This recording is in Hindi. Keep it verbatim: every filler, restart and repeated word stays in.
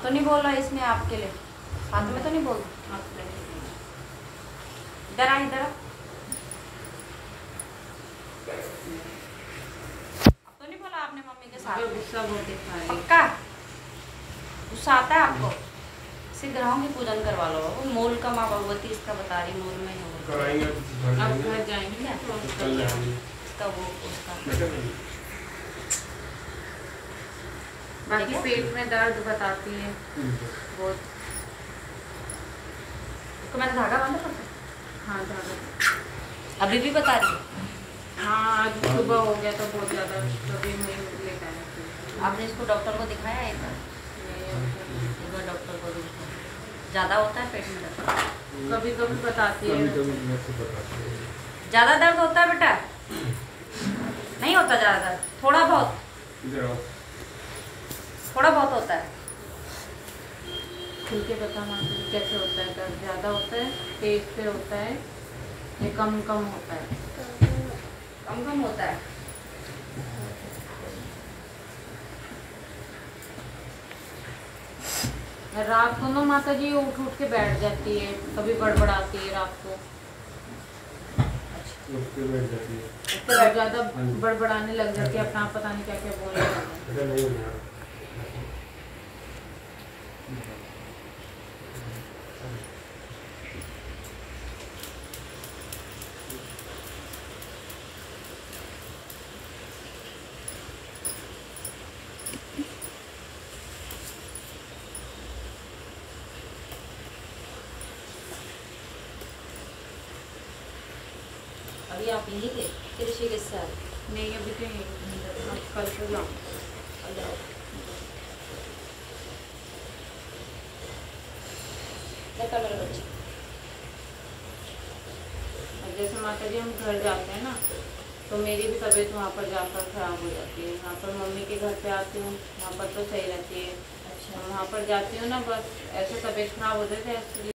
तो नहीं बोल रहा इसमें आपके लिए, साथ में तो नहीं बोल। इधर आ, इधर आ। अब तो नहीं बोला आपने मम्मी के साथ? गुस्सा बहुत दिखा रही है। पक्का गुस्सा आता है आपको? इसे ग्रहों की पूजन करवा लो। वो मूल का माँ भगवती इसका बता रही, मूल में हो अब घर जाएंगे ना तो इसका वो उसका। बाकी पेट में दर्द बताती है बहुत। तो मैंने धागा बांधा था। हाँ धागा अभी भी बता रही है? हाँ आज सुबह हो गया तो बहुत ज़्यादा, तभी मैं लेकर आया। आपने इसको डॉक्टर को दिखाया है? एक बार डॉक्टर को दिखाया। ज़्यादा होता है पेट में दर्द? कभी कभी बताती है। ज़्यादा दर्द होता है बेटा? नहीं होता ज़्यादा दर्द, थोड़ा बहुत थोड़ा बहुत होता है। खुल के बता माता कैसे होता है दर्द? ज़्यादा होता है, पेट पे होता है, ये कम कम होता है? कम कम होता है। रात को ना माता जी उठ उठ के बैठ जाती है, कभी बड़बड़ाती है रात को। तो ज़्यादा बड़बड़ाने लग जाती है, अपना पता नहीं क्या क्या बोलने लगती है। अभी आप यहीं थे कि ऋषिकेश से आए? नहीं अभी तो नहीं, कल को जाऊँ। देखा मेरे बच्चे, जैसे माता जी हम घर जाते हैं ना तो मेरी भी तबीयत वहाँ पर जाकर ख़राब हो जाती है। यहाँ पर मम्मी के घर पे आती हूँ, वहाँ पर तो सही रहती है। अच्छा वहाँ पर जाती हूँ ना बस ऐसे तबीयत ख़राब हो जाती है।